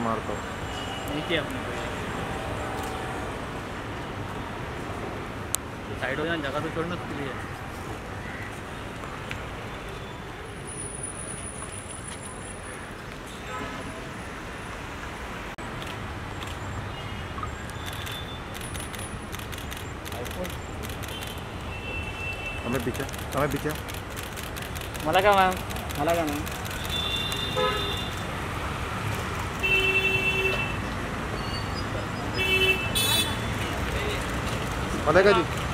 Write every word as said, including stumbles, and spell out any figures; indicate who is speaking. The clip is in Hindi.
Speaker 1: मारता हूँ।
Speaker 2: नहीं किया अपने को साइड हो जाना, जगह तो छोड़ना उसके लिए।
Speaker 1: हमें पीछे हमें पीछे
Speaker 2: मला का मैम मला का मैम
Speaker 1: मलेगा जी।